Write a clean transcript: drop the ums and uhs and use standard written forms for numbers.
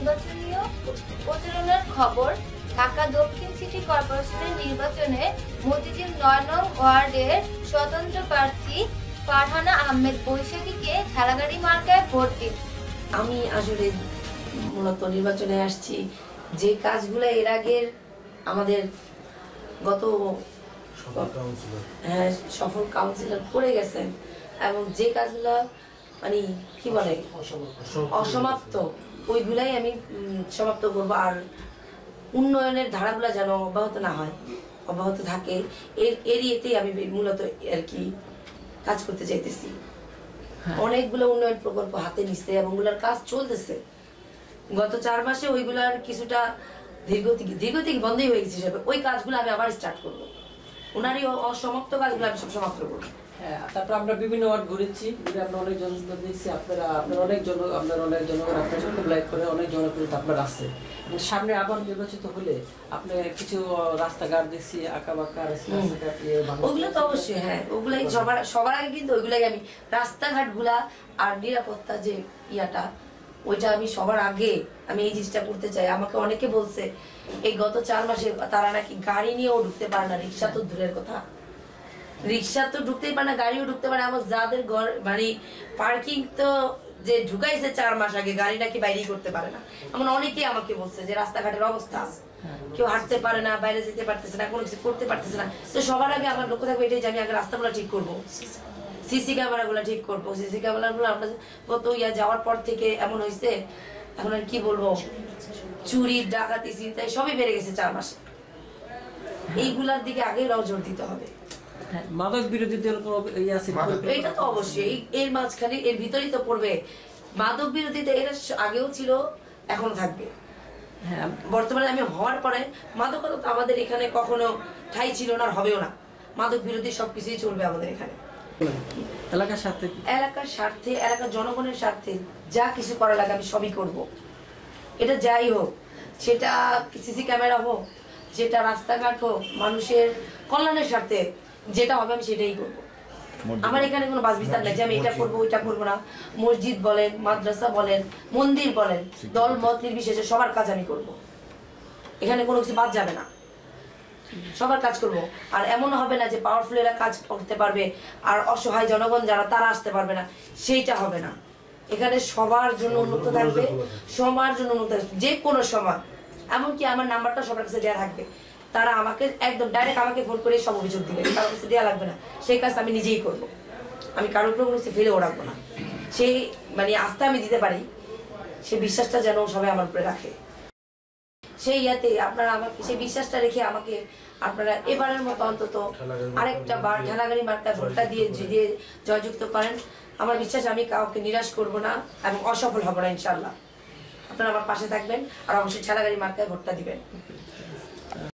নির্বাচনীয় প্রচারণার খবর। ঢাকা দক্ষিণ সিটি কর্পোরেশনের নির্বাচনে মতিঝিল ৯ নং ওয়ার্ডের স্বতন্ত্র প্রার্থী ফারহানা আহমেদ বৈশাখীকে ঠেলাগাড়ি মার্কায় ভোট দিন। আমি আসলে মূলত নির্বাচনে আসছি যে কাজগুলো এর আগের আমাদের গত সফল কাউন্সিলর করে গেছেন এবং যে কাজগুলো মানে কি বলে অসমাপ্ত ওইগুলাই আমি সমাপ্ত করবো। আর উন্নয়নের ধারাগুলো যেন অব্যাহত না হয়, অব্যাহত থাকে, এর ইয়েতেই আমি মূলত আর কি কাজ করতে চাইতেছি। অনেকগুলো উন্নয়ন প্রকল্প হাতে নিচ্ছে এবং ওগুলোর কাজ চলতেছে। গত 4 মাসে ওইগুলার কিছুটা দীর্ঘ বন্ধই হয়ে গেছে হিসাবে ওই কাজগুলো আমি আবার স্টার্ট করবো। ওনারই অসমাপ্ত কাজগুলো আমি সব সমাপ্ত করবো। হ্যাঁ, তারপর আমরা বিভিন্ন ওয়ার্ড ঘুরেছি, আমরা অনেকজন দেখছি আপনার অনেকজন আপনার সাথে লাইক করে অনেক জনপ্রিয়তা আপনার আছে। সামনে আবার নির্বাচিত হলে আপনি কিছু রাস্তাঘাট দেখছি আঁকা বাঁকা রাস্তাঘাট ওগুলো তো অবশ্যই, হ্যাঁ ওগুলাই সবার আগে কিন্তু ওইগুলাই আমি রাস্তাঘাট গুলা আর নিরাপত্তা যে ইয়াটা ওইটা আমি সবার আগে আমি এই জিনিসটা করতে চাই। আমাকে অনেকে বলছে এই গত 4 মাসে তারা নাকি গাড়ি নিয়েও ঢুকতে পারে না, রিক্সা তো দূরের কথা, রিক্সা তো ঢুকতেই পারে না, গাড়িও ঢুকতে পারে। আমার যাদের ঘর বাড়ি পার্কিং তো যে ঢুকাইছে 4 মাস আগে গাড়ি নাকি বাইরেই করতে পারে না। এমন অনেকেই আমাকে বলছে যে রাস্তাঘাটের অবস্থা, কেউ হাঁটতে পারে না, বাইরে যেতে পারতেছে না, কোনো কিছু করতে পারতেছে না। তো সবার আগে আমার লক্ষ্য থাকবে এটাই যে আমি আগে রাস্তাগুলো ঠিক করবো, সিসি ক্যামেরাগুলো ঠিক করবো। সিসি ক্যামেরাগুলো আমরা গত যাওয়ার পর থেকে এমন হয়েছে, এখন আর কি বলবো, চুরি ডাকাতি চিন্তায় সবই বেড়ে গেছে 4 মাসে। এইগুলার দিকে আগে নজর দিতে হবে। মাদক বিরোধীদের এটা তো অবশ্যই এর মাঝখানে এর ভিতরেই তো পড়বে। মাদক বিরোধীতে এটা আগেও ছিল, এখনো থাকবে। হ্যাঁ, বর্তমানে আমি হওয়ার পরে মাদকতা তো আমাদের এখানে কখনো ঠাই ছিল না, হবেও না। মাদক বিরোধী সবকিছুই চলবে আমাদের এখানে। এলাকার স্বার্থে এলাকার জনগণের স্বার্থে যা কিছু করা লাগে আমি সবই করব। এটা যাই হোক, সেটা সিসি ক্যামেরা হোক, যেটা রাস্তাঘাট হোক, মানুষের কল্যাণের স্বার্থে যেটা হবে আমি সেটাই করবো। আমার এখানে কোনো বাস বিস্তার নাই যে আমি এটা করবো ওইটা করবো না। মসজিদ বলেন, মাদ্রাসা বলেন, মন্দির বলেন, দল মত নির্বিশেষে সবার কাজ আমি করব। এখানে কোনো কিছু বাদ যাবে না, সবার কাজ করব। আর এমন হবে না যে পাওয়ারফুল এরা কাজ করতে পারবে আর অসহায় জনগণ যারা তারা আসতে পারবে না, সেইটা হবে না। এখানে সবার জন্য উন্নত থাকবে, সবার জন্য উন্নত থাকবে যে কোনো সময়। এমনকি আমার নাম্বারটা সবার কাছে দেওয়া থাকবে, তারা আমাকে একদম ডাইরেক্ট আমাকে ফোন করে সব অভিযোগ দিবে, কারোর কাছে দেওয়া লাগবে না। সেই কাজ আমি নিজেই করব, আমি কারোর উপর কোনো ফেলেও রাখবো না। সেই মানে আস্থা আমি দিতে পারি, সেই বিশ্বাসটা যেন সবাই আমার উপরে রাখে। সেই ইয়াতে আপনারা আমাকে সেই বিশ্বাসটা রেখে আমাকে আপনারা এবারের মতো অন্তত আরেকটা বার ঠেলাগাড়ি মার্কায় ভোটটা দিয়ে যদি জয়যুক্ত করেন, আমার বিশ্বাস আমি কাউকে নিরাশ করব না এবং অসফল হব না ইনশাল্লাহ। আপনারা আমার পাশে থাকবেন আর অবশ্যই ঠেলাগাড়ি মার্কায় ভোটটা দিবেন।